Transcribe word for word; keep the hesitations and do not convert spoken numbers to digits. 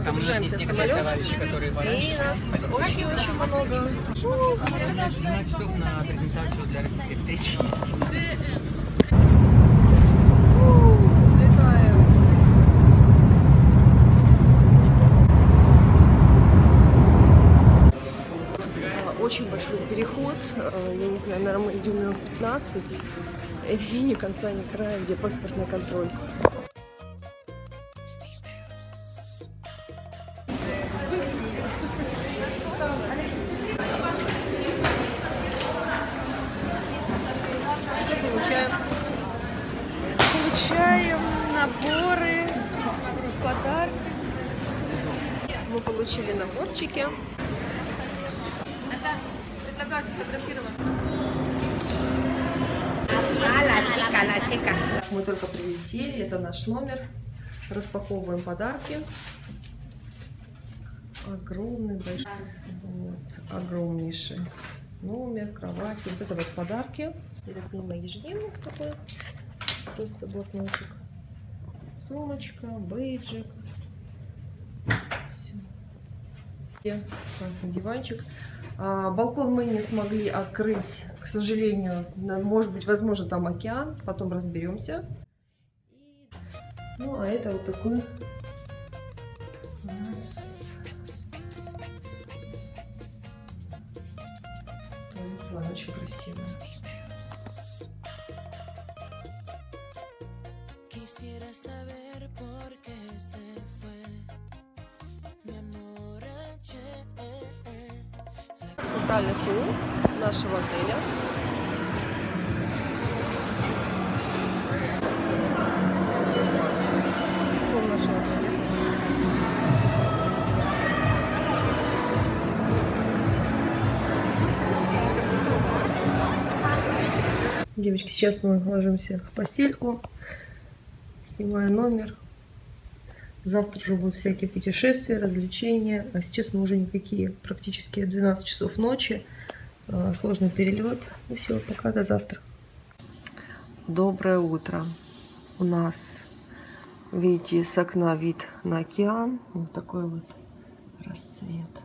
загружаемся в самолет, и нас очень-очень много. двенадцать часов на презентацию для российской встречи. Очень большой переход, я не знаю, наверное, мы идем минут пятнадцать, и ни конца, ни края, где паспортный контроль. Получаем, получаем наборы с подарками. Мы получили наборчики. Предлагаю сфотографироваться. Мы только прилетели, это наш номер. Распаковываем подарки. Огромный, большой, вот, огромнейший номер, кровать. Вот это вот подарки. Я так понимаю, ежедневник такой. Просто блокнотик. Сумочка, бейджик. Все. Классный диванчик. А, балкон мы не смогли открыть, к сожалению. Может быть, возможно, там океан. Потом разберемся. Ну, а это вот такой у нас туалет, очень красивый. Центральный холл нашего отеля. Холл нашего отеля. Девочки, сейчас мы ложимся в постельку, снимаем номер. Завтра уже будут всякие путешествия, развлечения. А сейчас мы уже никакие, практически двенадцать часов ночи. Сложный перелет. И все, пока, до завтра. Доброе утро. У нас, видите, с окна вид на океан. Вот такой вот рассвет.